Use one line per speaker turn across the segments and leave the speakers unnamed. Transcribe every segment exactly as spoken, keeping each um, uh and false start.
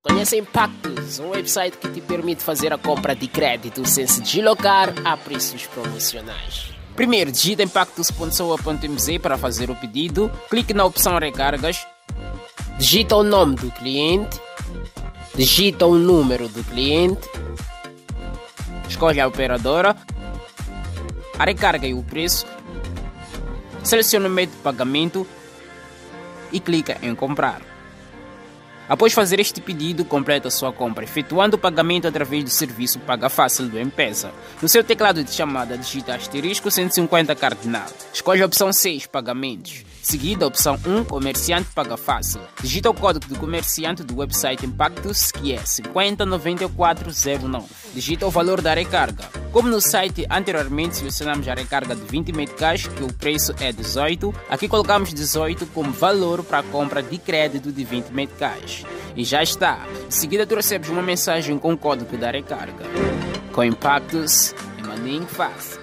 Conhece Impactus, um website que te permite fazer a compra de crédito sem se deslocar a preços promocionais. Primeiro, digita impactus ponto soa ponto m z para fazer o pedido, clique na opção Recargas, digita o nome do cliente, digita o número do cliente, escolhe a operadora, a recarga e o preço, seleciona o meio de pagamento e clica em comprar. Após fazer este pedido, completa sua compra, efetuando o pagamento através do serviço Paga Fácil do M-Pesa. No seu teclado de chamada, digita asterisco cento e cinquenta cardinal. Escolhe a opção seis, Pagamentos. Seguida, a opção um, Comerciante Paga Fácil. Digita o código do comerciante do website Impactus, que é cinquenta noventa e quatro zero nove. Digita o valor da recarga. Como no site anteriormente, selecionamos a recarga de vinte meticais, que o preço é dezoito. Aqui colocamos dezoito como valor para a compra de crédito de vinte meticais. E já está. Em seguida, tu recebes uma mensagem com o código da recarga. Com Impactus, é maninho fácil.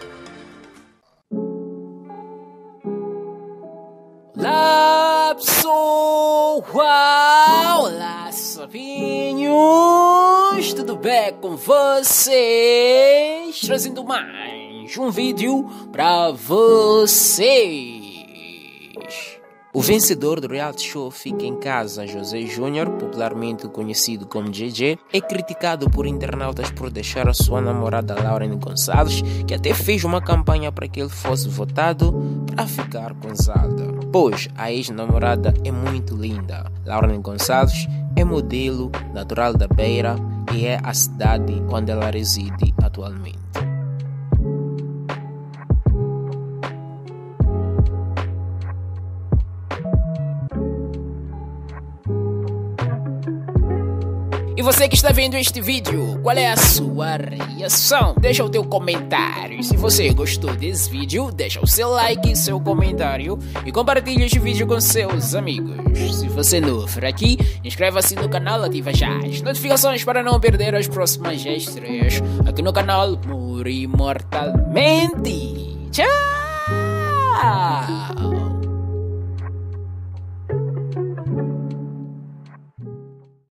Olá pessoal, olá sapinhos, tudo bem com vocês? Trazendo mais um vídeo para vocês. O vencedor do reality show Fica em Casa, José Júnior, popularmente conhecido como J J, é criticado por internautas por deixar a sua namorada Lauren Gonçalves, que até fez uma campanha para que ele fosse votado para ficar com Zalda. Pois a ex-namorada é muito linda. Lauren Gonçalves é modelo natural da Beira e é a cidade onde ela reside atualmente. E você que está vendo este vídeo, qual é a sua reação? Deixa o teu comentário. Se você gostou desse vídeo, deixa o seu like e seu comentário e compartilhe este vídeo com seus amigos. Se você não for aqui, inscreva-se no canal, ativa já as notificações para não perder as próximas estreias aqui no canal Muri Imortalmente. Tchau!